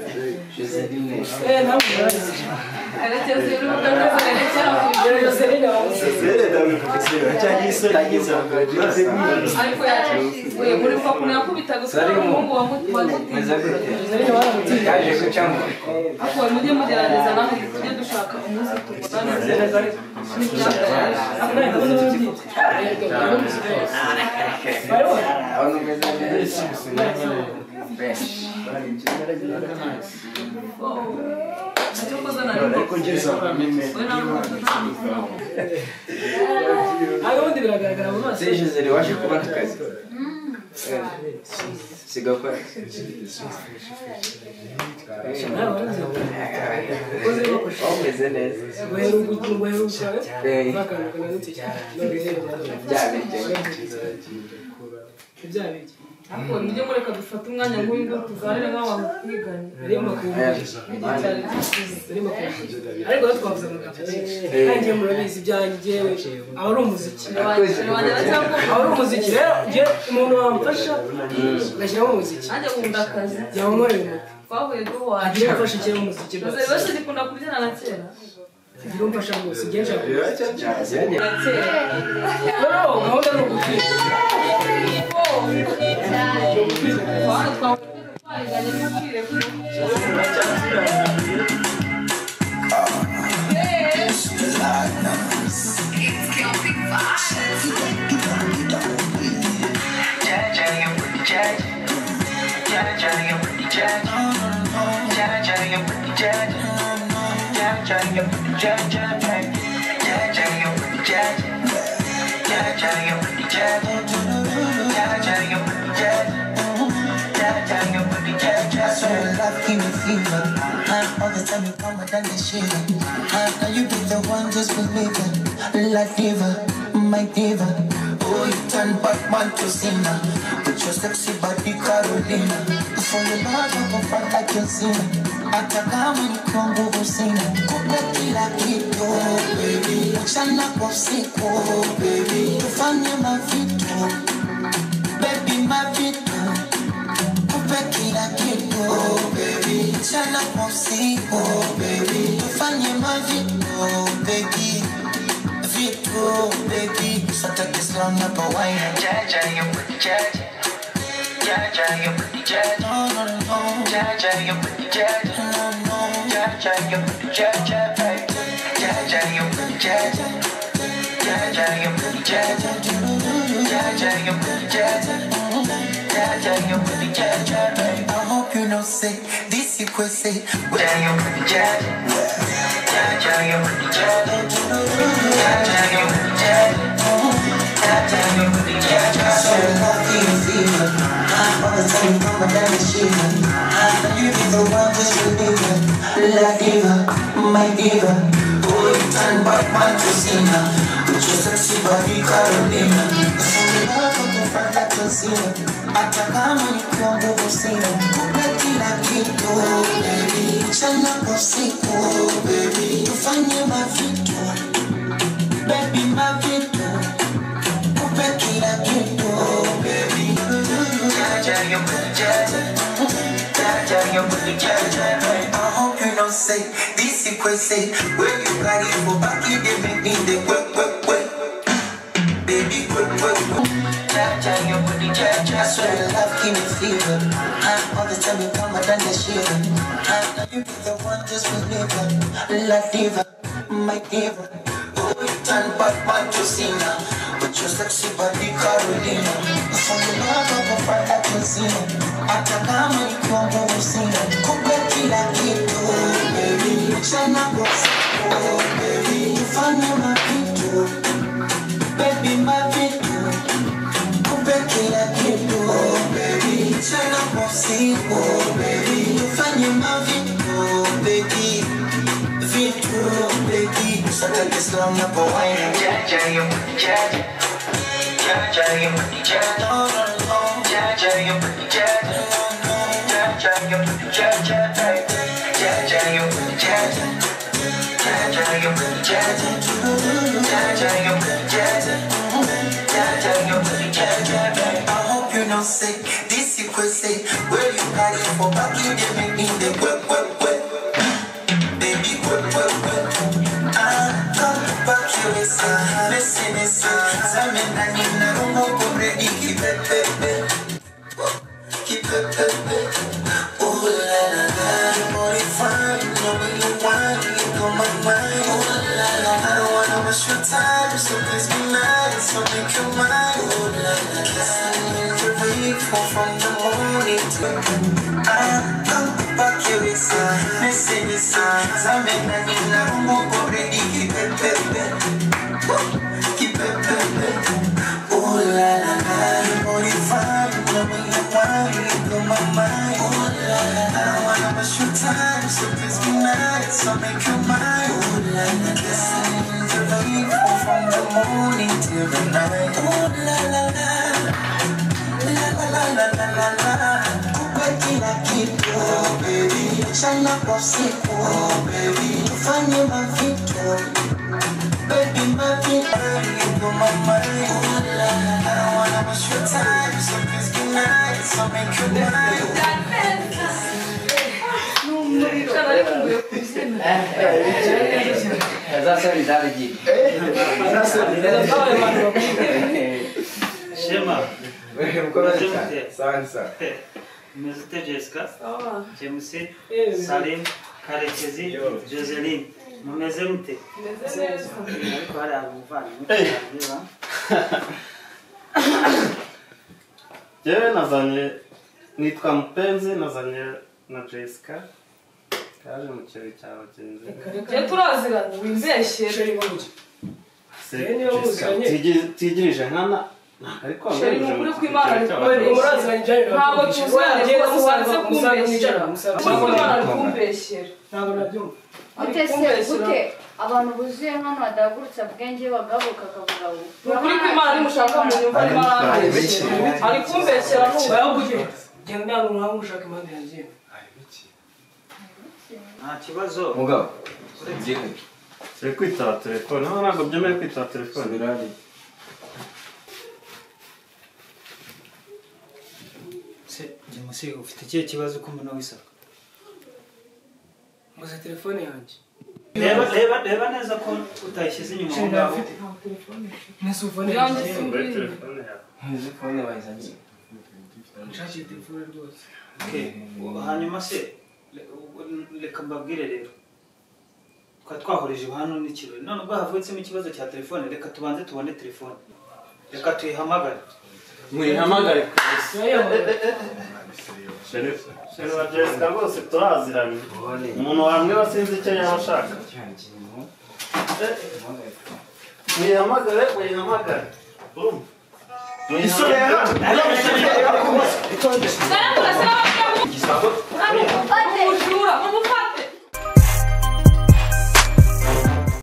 Joseline. Não, ela tinha sido uma coisa que Joseline não. Joseline não, professor. Tinha isso aqui, Aí foi por isso que eu kubita gusa umuhungu wa mutima. Joseline waramutima. Yaje ko cyangwa. Ako mujye mugerageza namwe tujye dushaka umunsi tubonana. Seja ele, eu acho que eu vou na casa. Siga o pai. Ako nijye mureka dufata umwanya nk'uyu ngo tuganire nk'abantu twiganye. Ariko twavuze amagambo kandi murabizi ibyanjye aho ari umuziki aho ari umuziki rero nge umuntu wamfasha ngashyiramo umuziki Nanjye nkunda akazi. yamumorera umuti Twahuye duhwaye. agiye gufasha ikirere umuziki Jose bose dikunda kubyina na kera. agiye umfasha rwose nge nshaka Na kera. no gahunda ni ukutwika Hano twahiganye n'ubwire All the time you come and done the shit. Now you be the one, just believe it. La diva, my diva. Oh, you turn Batman to Cena with your sexy body, Carolina. For your love, I'm a front like your Cena. Atakama ni kwangu husina. Kupe kila kitu, baby. Mchana kwa usiku, baby. Tufanye mavitu, baby, mavitu. Kupe kila kitu, baby. Mchana kwa usiku, baby. Tufanye mavitu, baby. Vitu, baby. Sata kisla unapowaina. Jaja, you put the jaja. Jaja, you put the jaja. No, no, no. Jaja, you put the jaja. No, no. Jaja, you put the jaja. Jaja, you put the jaja. Jaja, you put the jaja. Jaja, you put the jaja. Jaja, you put the jaja. I hope you know say this you could say. Jaja, you put the jaja. Jaja, you put the jaja. Jaja, you put the jaja. Jaja, you put the jaja. So lucky you feel it. All the time you come and done the shit. You be the one just believe it. La diva, my diva. Oh, you turn Batman to Cena with your sexy body, Carolina. So the love of the front like your Cena. Atakama ni kwangu husina. Kupe kila kitu, baby. Mchana kwa usiku, baby. Tufanye mavitu, baby, mavitu. Kupe kila kitu, baby. Jaja, you put the jaja. Jaja, you put the jaja. I hope you don't say this you could say. Where you got it for back, you didn't need the quick. Baby, quick. Jaja, you put the jaja. I swear love give me fever. All the time you come and done the shit. Now you be the one, just believe it. La diva, my diva. Oh, you turn Batman to Cena with your sexy body, Carolina. For the love of a friend like your Cena. Atakama ni kwangu husina. Kupe kila kitu, baby. Mchana kwa usiku, baby. Tufanye mavitu, baby, mavitu. Kupe kila kitu, baby. Mchana kwa usiku, baby. Tufanye mavitu, baby. Vitu, baby. Sata kisla unapowaina. Jaja, you put the jaja. Jaja, you put the jaja. No, no, no. Jaja, you put the jaja. Jaja, you put the jaja. Jaja, you put the jaja. Jaja, you put the jaja. Jaja, you put the jaja. Jaja, you put the jaja. I hope you know say this you request say, where you got it for back in the making the work. Baby, work. Come back here, listen. Simon, I need no more ready. Keep it. Oh la la la, you're more fine. You know when you want, you know my mind. Oh la la, I don't wanna waste your time, so please be nice, so make your mind. Oh la la, kissing the wake from the morning till come back here, listen. Simon, I need no more ready. Keep it. Oh la la la, you're more fine. You know when you want, you know my mind. Oh la la, I don't wanna waste your time, so please be nice, so make your mind. Oh la la, kissing the wake from the morning till the night. Oh la la la, la. Kupatila kitu, oh baby, shana kwa siku, oh baby, tufanye mavitu, baby mavitu, you know my mind. Oh la la, I don't wanna waste your time, so please be nice, so make your mind. Shema. Salsa. Mezite Jessica. James, Salim, Karekezi, Joseline. Mumeze mute? Ariko hari abuvana mutaniba. Jewe nazanye nitwa Mpenzi, nazanye na Jessica. Kaje mu kirori cya bagenzi. Je turaziranye wimbeshyere. Tigirije nkana ariko Sheri muri kwimana ntabwo tuzanye ko usanze kumbeshyera. Kumbeshyera. ntabwo nabyumva gute abantu buzuye hano badahagurutse ubwenge bagabuka akavuga ngo ukuri kw'Imana nimushaka mu nyumva arimo arambeshyera ari kumbeshyera n'ubu bayavuge genda n'umwanya ushaka impande yanjye nta kibazo Mugabo. turi kwitaba telefone ntabwo byemewe kwitaba telefone Birari. James ufite ikihe kibazo ko mbona wisaka mbuze telefone yanjye reba neza ko utayishyize inyuma aho ngaho n'isufone yanjye yanjye simbizi telefone yawe Izi phone bayizanye. nshakiye telefone rwose hanyuma se reka mbabwire rero twari twahurije hano n'ikirori none ubwo havutsemo ikibazo cya telefone reka tubanze tubone telefone reka tuyihamagare mwihamagare Sheri wa Jessica rwose turaziranye umuntu wamwe wasinze icyo yaba ashaka mwihamagare